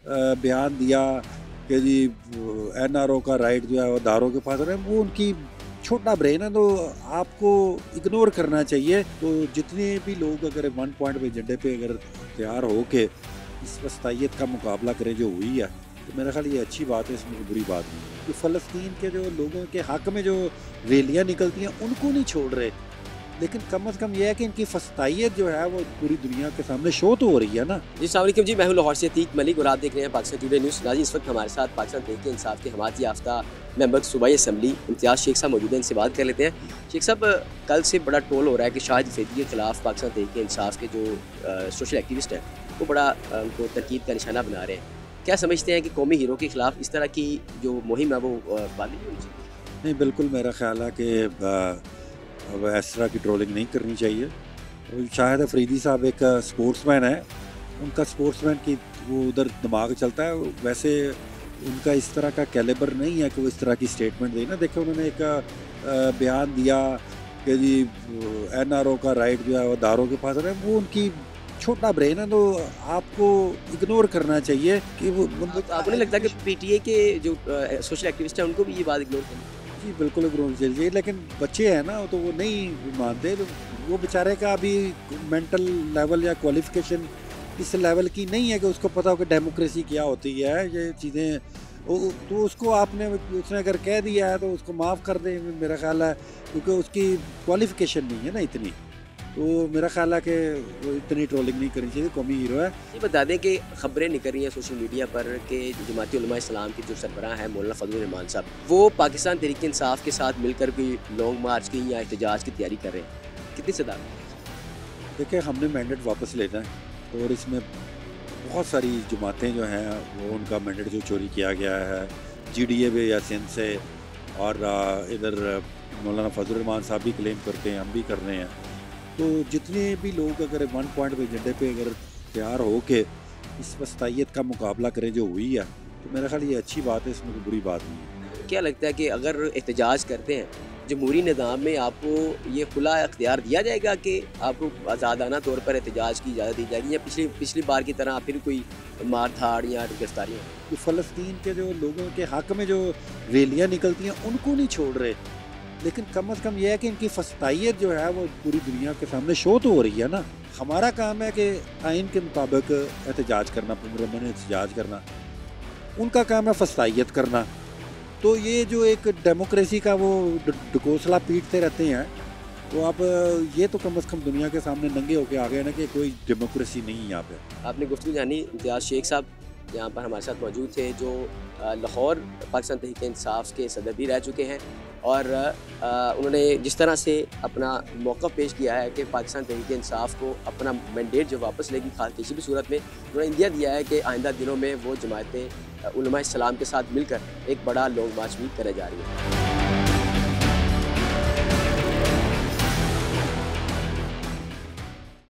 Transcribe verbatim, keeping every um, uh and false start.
बयान दिया कि जी एन आर ओ का राइट जो है वो दारों के पास है, वो उनकी छोटा ब्रेन है, तो आपको इग्नोर करना चाहिए। तो जितने भी लोग अगर वन पॉइंट पे एजेंडे पे अगर तैयार हो के इस वस्तायत का मुकाबला करें जो हुई है, तो मेरा ख्याल ये अच्छी बात है, इसमें कोई बुरी बात नहीं है। तो फ़लस्तीन के जो लोगों के हक़ में जो रैलियाँ निकलती हैं उनको नहीं छोड़ रहे, लेकिन कम अज़ कम ये है कि इनकी फस्तायत जो है वो पूरी दुनिया के सामने शो तो हो रही है ना। जी अस्सलाम वालेकुम जी, मैं हूं लाहौर से अतीक मलिक और आप देख रहे हैं पाकिस्तान टुडे न्यूज़। नाज़रीन, इस वक्त हमारे साथ पाकिस्तान तहरीक इंसाफ के हमायत याफ्ता मेंबर सूबाई असम्बली इम्तियाज़ शेख साहब मौजूद हैं, इनसे बात कर लेते हैं। शेख साहब, कल से बड़ा टोल हो रहा है कि शाहिद अफरीदी के खिलाफ पाकिस्तान तहरीक इंसाफ के जो सोशल एक्टिविस्ट हैं वो बड़ा उनको तनकीद का निशाना बना रहे हैं। क्या समझते हैं कि कौमी हीरो के खिलाफ इस तरह की जो मुहिम है वो बांधी होनी चाहिए? नहीं, बिल्कुल मेरा ख्याल है कि अब इस तरह की ट्रोलिंग नहीं करनी चाहिए। शाहिद अफरीदी साहब एक स्पोर्ट्समैन है, उनका स्पोर्ट्समैन की वो उधर दिमाग चलता है, वैसे उनका इस तरह का कैलिबर नहीं है कि वो इस तरह की स्टेटमेंट दें ना। देखो, उन्होंने एक बयान दिया कि जी एन आर ओ का राइट जो है वो दारों के पास है, वो उनकी छोटा ब्रेन है, तो आपको इग्नोर करना चाहिए कि वो मतलब। तो आपको नहीं लगता कि पी टी ए के जो सोशल एक्टिविस्ट हैं उनको भी ये बात इग्नोर करनी? जी बिल्कुल इग्नोर चाहिए, लेकिन बच्चे हैं ना तो वो नहीं मानते। तो वो बेचारे का अभी मेंटल लेवल या क्वालिफिकेशन इस लेवल की नहीं है कि उसको पता हो कि डेमोक्रेसी क्या होती है, ये चीज़ें। तो उसको आपने उसने अगर कह दिया है तो उसको माफ़ कर दें, मेरा ख्याल है, क्योंकि उसकी क्वालिफिकेशन नहीं है ना इतनी। तो मेरा ख्याल है कि वो इतनी ट्रोलिंग नहीं करनी चाहिए, कौमी हीरो है। ये बता दें कि खबरें निकल रही हैं सोशल मीडिया पर कि जमाती उलमा इस्लाम के जो सरबराह हैं मौलाना फजलुर रहमान साहब, वो पाकिस्तान तहरीक इंसाफ के साथ मिलकर भी लॉन्ग मार्च की या एहतजाज की तैयारी कर रहे हैं। कितनी सदाकत? देखिए, हमने मैंडेट वापस लेना है और इसमें बहुत सारी जमातें जो हैं वो उनका मैंडेट जो चोरी किया गया है जी डी ए में या सिंध से, और इधर मौलाना फजलुर रहमान साहब भी क्लेम करते हैं, हम भी कर रहे हैं। तो जितने भी लोग अगर वन पॉइंट पे एजेंडे पे अगर तैयार हो के इस वस्तायत का मुकाबला करें जो हुई है, तो मेरा ख्याल ये अच्छी बात है, इसमें कोई बुरी बात नहीं है। क्या लगता है कि अगर एहतजाज करते हैं जमहूरी निज़ाम में आपको ये खुला अख्तियार दिया जाएगा कि आपको आज़ादाना तौर पर एहतजाज की इजाज़त दी जाएगी, या पिछली पिछली बार की तरह फिर कोई मार धाड़ या गिरफ्तारी? तो फ़लस्तीन के जो लोगों के हक़ में जो रैलियाँ निकलती हैं उनको नहीं छोड़ रहे, लेकिन कम अज़ कम यह है कि इनकी फस्तायत जो है वो पूरी दुनिया के सामने शो तो हो रही है ना। हमारा काम है कि आइन के मुताबिक एहतजाज करना, पुरअमन एहतजाज करना, उनका काम है फस्तायत करना। तो ये जो एक डेमोक्रेसी का वो ढकोसला पीटते रहते हैं, तो आप ये तो कम अज़ कम दुनिया के सामने नंगे होके आ गए ना कि कोई डेमोक्रेसी नहीं है यहाँ पे। आपने गुफ्तगू जानी इम्तियाज़ शेख साहब यहाँ पर हमारे साथ मौजूद थे, जो लाहौर पाकिस्तान तहरीक इंसाफ के सदर भी रह चुके हैं, और उन्होंने जिस तरह से अपना मौक़िफ़ पेश किया है कि पाकिस्तान तहरीक इंसाफ को अपना मैंडेट जो वापस लेगी किसी भी सूरत में, उन्होंने इंदिया दिया है कि आइंदा दिनों में वो जमातें उलमा इस्लाम के साथ मिलकर एक बड़ा लॉन्ग मार्च भी करे जा रही है।